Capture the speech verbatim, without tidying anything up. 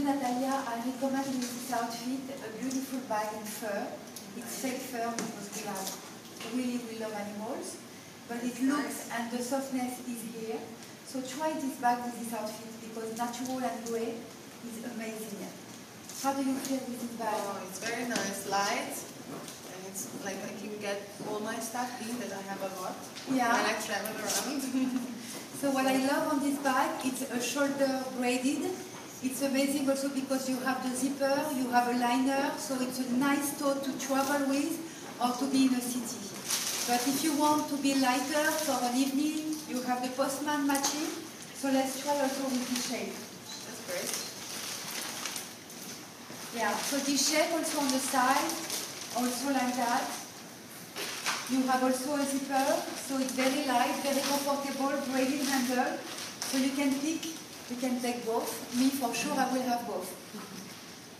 you, Natalia, I recommend with this outfit a beautiful bag in fur. It's fake fur because we have really, we love animals. But it looks and the softness is here. So try this bag with this outfit because natural and grey is amazing. How do you feel with this bag? Oh, it's very nice, light, and it's like I can get all my stuff in that I have a lot Yeah. when I travel around. So what I love on this bag, it's a shoulder braided. It's amazing also because you have the zipper, you have a liner, so it's a nice tote to travel with or to be in a city. But if you want to be lighter for an evening, you have the Postman matching. So let's try also with this shape. That's great. Yeah, so this shape also on the side, also like that. You have also a zipper, so it's very light, very comfortable, braided handle. So you can pick, you can take both. Me, for sure, I will have both.